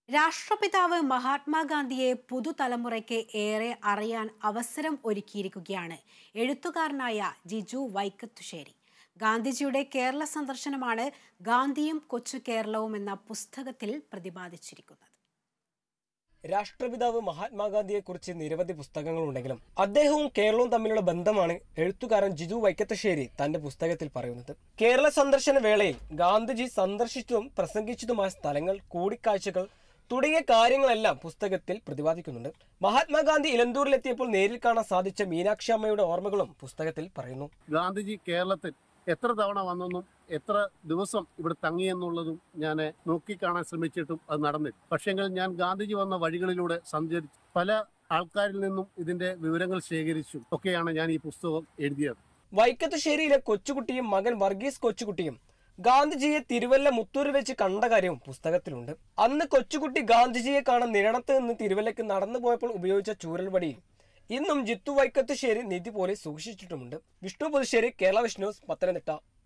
രാഷ്ട്രപിതാവ് മഹാത്മാഗാന്ധിയെ പുതുതലമുറയ്ക്ക് ഏറെ അറിയാൻ അവസരം ഒരുക്കിയിരിക്കുകയാണ് എഴുത്തുകാരനായ ജിജു വൈക്കത്തുശ്ശേരി. ഗാന്ധിജിയുടെ കേരള സന്ദർശനമാണ് ഗാന്ധിയും കൊച്ചു കേരളവും എന്ന പുസ്തകത്തിൽ പ്രതിപാദിച്ചിരിക്കുന്നത്. രാഷ്ട്രപിതാവ് മഹാത്മാഗാന്ധിയെക്കുറിച്ച് നിരവധി പുസ്തകങ്ങളുണ്ടെങ്കിലും അദ്ദേഹവും കേരളവും തമ്മിലുള്ള ബന്ധമാണ് എഴുത്തുകാരൻ ജിജു വൈക്കത്തുശ്ശേരി തന്റെ പുസ്തകത്തിൽ പറയുന്നത്. കേരള സന്ദർശന വേളയിൽ ഗാന്ധിജി സന്ദർശിച്ചതും പ്രസംഗിച്ചതുമായ സ്ഥലങ്ങൾ, കൂടിക്കാഴ്ചകൾ തുടങ്ങിയ കാര്യങ്ങളെല്ലാം പുസ്തകത്തിൽ പ്രതിപാദിക്കുന്നുണ്ട്. മഹാത്മാഗാന്ധി ഇലന്തൂരിലെത്തിയപ്പോൾ നേരിൽ കാണാൻ സാധിച്ച മീനാക്ഷി അമ്മയുടെ ഓർമ്മകളും പുസ്തകത്തിൽ പറയുന്നു. ഗാന്ധിജി കേരളത്തിൽ എത്ര തവണ വന്നെന്നും എത്ര ദിവസം ഇവിടെ തങ്ങിയെന്നുള്ളതും ഞാൻ നോക്കിക്കാണാൻ ശ്രമിച്ചിട്ടും അത് നടന്നില്ല. പക്ഷെങ്കിൽ ഞാൻ ഗാന്ധിജി വന്ന വഴികളിലൂടെ സഞ്ചരിച്ചു പല ആൾക്കാരിൽ നിന്നും ഇതിന്റെ വിവരങ്ങൾ ശേഖരിച്ചു ഒക്കെയാണ് ഞാൻ ഈ പുസ്തകം എഴുതിയത്. വൈക്കത്തുശ്ശേരിയിലെ കൊച്ചുകുട്ടിയും മകൻ വർഗീസ് കൊച്ചുകുട്ടിയും ഗാന്ധിജിയെ തിരുവല്ല മുത്തൂരിൽ വെച്ച് കണ്ട കാര്യവും പുസ്തകത്തിലുണ്ട്. അന്ന് കൊച്ചുകുട്ടി ഗാന്ധിജിയെ കാണാൻ നിരണത്ത് നിന്ന് തിരുവല്ലയ്ക്ക് നടന്നു പോയപ്പോൾ ഉപയോഗിച്ച ചൂരൽവടിയിൽ ഇന്നും ജിത്തു വൈക്കത്തുശ്ശേരി നിധി പോലെ സൂക്ഷിച്ചിട്ടുമുണ്ട്. Vishnu Puthussery, Kerala Vision News, Pathanamthitta.